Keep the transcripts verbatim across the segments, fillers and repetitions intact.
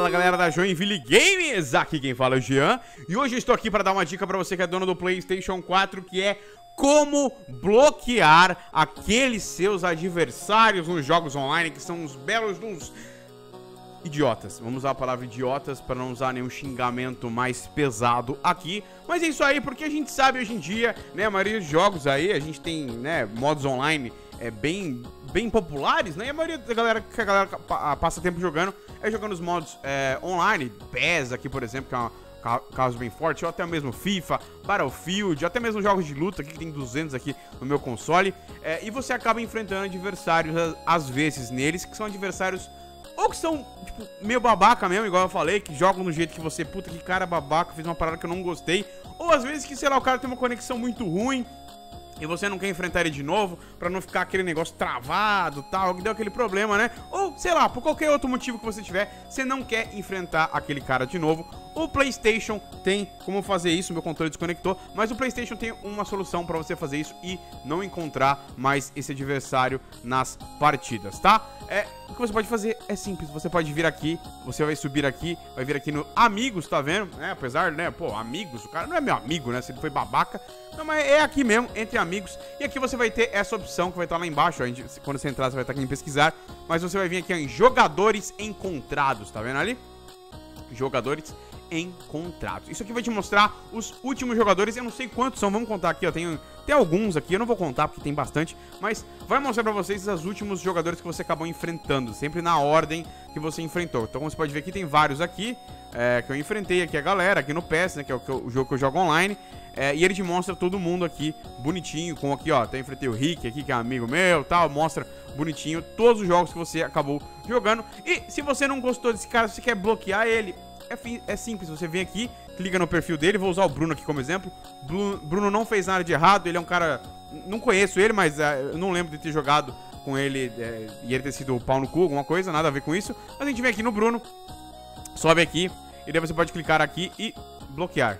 Fala galera da Joinville Games, aqui quem fala é o Jean. E hoje eu estou aqui para dar uma dica para você que é dono do PlayStation quatro, que é como bloquear aqueles seus adversários nos jogos online, que são uns belos uns idiotas. Vamos usar a palavra idiotas para não usar nenhum xingamento mais pesado aqui. Mas é isso aí, porque a gente sabe hoje em dia, né, a maioria dos jogos aí, a gente tem, né, modos online é, bem, bem populares, né, e a maioria da galera que a galera passa tempo jogando é jogando os modos é, online, P E S aqui, por exemplo, que é uma caso bem forte, ou até mesmo FIFA, Battlefield, até mesmo jogos de luta aqui, que tem duzentos aqui no meu console, é, e você acaba enfrentando adversários, às vezes, neles, que são adversários ou que são, tipo, meio babaca mesmo, igual eu falei, que jogam do jeito que você, puta, que cara babaca, fez uma parada que eu não gostei. Ou às vezes que, sei lá, o cara tem uma conexão muito ruim e você não quer enfrentar ele de novo, pra não ficar aquele negócio travado, tal, que deu aquele problema, né? Ou, sei lá, por qualquer outro motivo que você tiver, você não quer enfrentar aquele cara de novo. O PlayStation tem como fazer isso, meu controle desconectou, mas o PlayStation tem uma solução pra você fazer isso e não encontrar mais esse adversário nas partidas, tá? É, o que você pode fazer é simples, você pode vir aqui, você vai subir aqui, vai vir aqui no Amigos, tá vendo? É, apesar, né, pô, Amigos, o cara não é meu amigo, né, se ele foi babaca, não, mas é aqui mesmo, entre amigos, e aqui você vai ter essa opção que vai estar lá embaixo, ó, a gente, quando você entrar você vai estar aqui em pesquisar, mas você vai vir aqui ó, em Jogadores Encontrados, tá vendo ali? Jogadores encontrados. Isso aqui vai te mostrar os últimos jogadores, eu não sei quantos são, vamos contar aqui, ó, tem, tem alguns aqui, eu não vou contar porque tem bastante, mas vai mostrar pra vocês os últimos jogadores que você acabou enfrentando, sempre na ordem que você enfrentou. Então, como você pode ver aqui, tem vários aqui, é, que eu enfrentei aqui a galera, aqui no P E S, né, que é o, que eu, o jogo que eu jogo online, é, e ele te mostra todo mundo aqui, bonitinho, com aqui, ó, até enfrentei o Rick aqui, que é um amigo meu, tal, mostra bonitinho todos os jogos que você acabou jogando, e se você não gostou desse cara, se você quer bloquear ele, É, é simples, você vem aqui, clica no perfil dele, vou usar o Bruno aqui como exemplo. Bruno, Bruno não fez nada de errado, ele é um cara... Não conheço ele, mas é, eu não lembro de ter jogado com ele é, e ele ter sido pau no cu, alguma coisa, nada a ver com isso. Mas a gente vem aqui no Bruno, sobe aqui, e daí você pode clicar aqui e bloquear.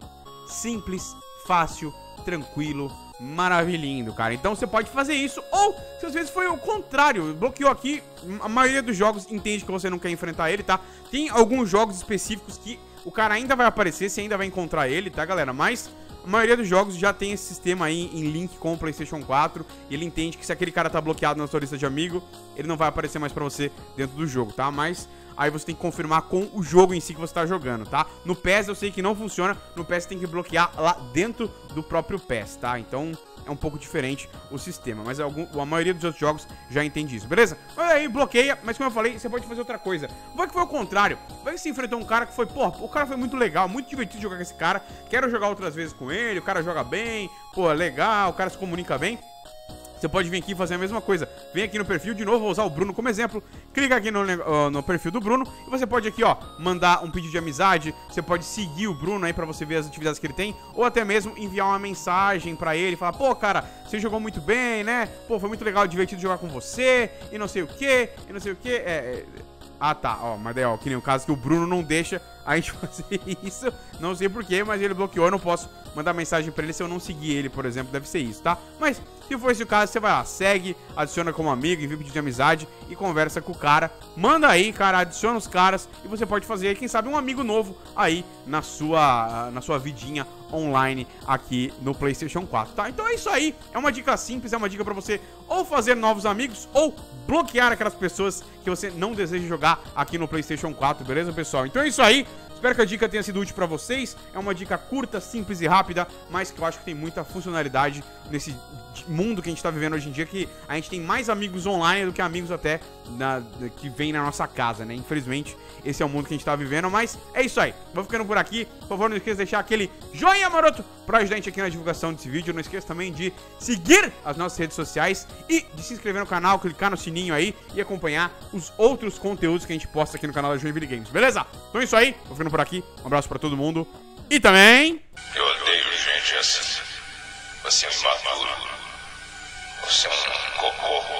Simples, fácil, tranquilo, maravilhindo, cara. Então você pode fazer isso, ou se às vezes foi o contrário, bloqueou aqui, a maioria dos jogos entende que você não quer enfrentar ele, tá? Tem alguns jogos específicos que o cara ainda vai aparecer, você ainda vai encontrar ele, tá, galera? Mas a maioria dos jogos já tem esse sistema aí em link com o PlayStation quatro, e ele entende que se aquele cara tá bloqueado na sua lista de amigo, ele não vai aparecer mais pra você dentro do jogo, tá? Mas aí você tem que confirmar com o jogo em si que você tá jogando, tá? No P E S eu sei que não funciona, no P E S você tem que bloquear lá dentro do próprio P E S, tá? Então é um pouco diferente o sistema, mas algum, a maioria dos outros jogos já entende isso, beleza? Mas aí bloqueia, mas como eu falei, você pode fazer outra coisa. Vai que foi o contrário, vai que você enfrentou um cara que foi, pô, o cara foi muito legal, muito divertido jogar com esse cara, quero jogar outras vezes com ele, o cara joga bem, pô, legal, o cara se comunica bem. Você pode vir aqui e fazer a mesma coisa. Vem aqui no perfil, de novo, vou usar o Bruno como exemplo. Clica aqui no, uh, no perfil do Bruno e você pode aqui, ó, mandar um pedido de amizade. Você pode seguir o Bruno aí pra você ver as atividades que ele tem. Ou até mesmo enviar uma mensagem pra ele. Falar, pô, cara, você jogou muito bem, né? Pô, foi muito legal, divertido jogar com você. E não sei o que, e não sei o que. É... é... Ah, tá, ó, mas daí, ó, que nem o caso que o Bruno não deixa a gente fazer isso. Não sei porquê, mas ele bloqueou, eu não posso mandar mensagem pra ele se eu não seguir ele, por exemplo, deve ser isso, tá? Mas, se for esse o caso, você vai lá, segue, adiciona como amigo, envia pedido de amizade e conversa com o cara. Manda aí, cara, adiciona os caras e você pode fazer, quem sabe, um amigo novo aí na sua, na sua vidinha online aqui no PlayStation quatro, tá? Então é isso aí, é uma dica simples, é uma dica pra você ou fazer novos amigos ou bloquear aquelas pessoas que você não deseja jogar aqui no PlayStation quatro, beleza, pessoal? Então é isso aí. Espero que a dica tenha sido útil pra vocês. É uma dica curta, simples e rápida, mas que eu acho que tem muita funcionalidade nesse mundo que a gente tá vivendo hoje em dia, que a gente tem mais amigos online do que amigos até na, que vem na nossa casa, né? Infelizmente, esse é o mundo que a gente tá vivendo, mas é isso aí. Vou ficando por aqui. Por favor, não esqueça de deixar aquele joinha maroto pra ajudar a gente aqui na divulgação desse vídeo. Não esqueça também de seguir as nossas redes sociais e de se inscrever no canal, clicar no sininho aí e acompanhar os outros conteúdos que a gente posta aqui no canal da Joinville Games, beleza? Então é isso aí. Vou ficando por aqui. Um abraço pra todo mundo. E também... Eu odeio gente assim. Você é um imaturo. Você é um cocô.